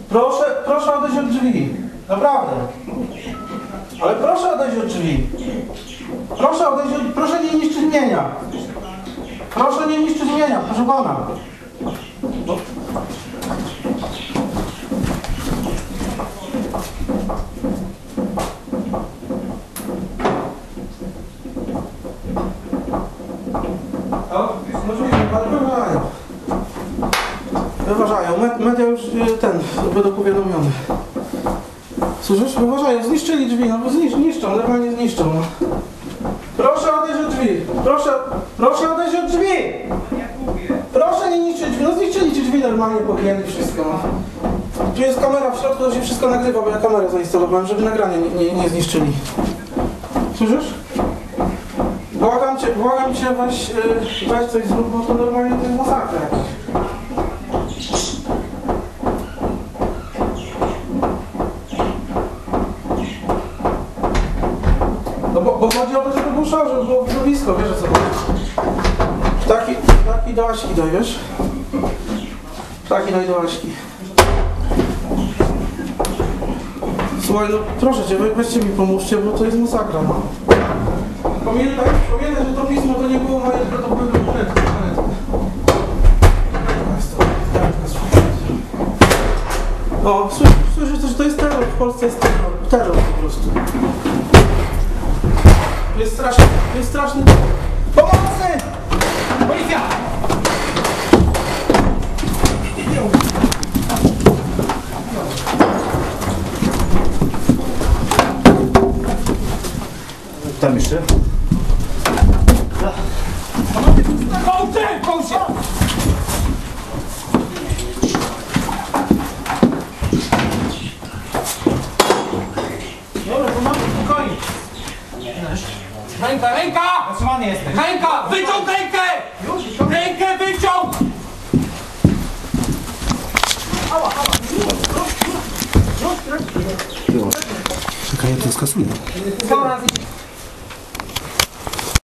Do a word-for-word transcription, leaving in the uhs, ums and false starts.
Proszę, proszę odejść od drzwi. Naprawdę. Ale proszę odejść od drzwi. Proszę odejść od... Proszę nie niszczyć mienia. Proszę nie niszczyć mienia, proszę pana. Bo... O, możliwe, ale wyważają. Wyważają. Media już ten, będą powiadomione. Słyszysz? Wyważają. Zniszczyli drzwi, no bo znisz, niszczą, normalnie zniszczą. No. Proszę odejść od drzwi. Proszę, proszę odejść od drzwi. Proszę nie niszczyć drzwi. No zniszczyli ci drzwi normalnie, pogięli wszystko. No. Tu jest kamera w środku, to się wszystko nagrywa, bo ja kamerę zainstalowałem, żeby nagranie nie, nie, nie zniszczyli. Słyszysz? Błagam cię, błagam cię, weź, weź coś zrób, bo to normalnie to jest masakra jakaś. No bo, bo chodzi o to, żeby był szor, żeby było blisko, wiesz o co chodzi. Ptaki, ptaki do Aśki daj, wiesz? Ptaki daj do Aśki. Słuchaj, no proszę cię, weźcie mi pomóżcie, bo to jest masakra, no. Pamiętaj, pamiętaj, że to pismo to nie było moje, tylko to były dokumenty. O, słyszysz, że to jest terror, w Polsce jest terror, terror po prostu. To jest straszny, to jest straszny... Pomocy! Policja! Tam jeszcze? Kołty! Kołcie! Dobra, to mamy spokojnie. Ręka, ręka! Zatrzymany jesteś. Ręka! Wyciąg rękę! Rękę wyciąg! Czekaj, ja to skasuję. sto razy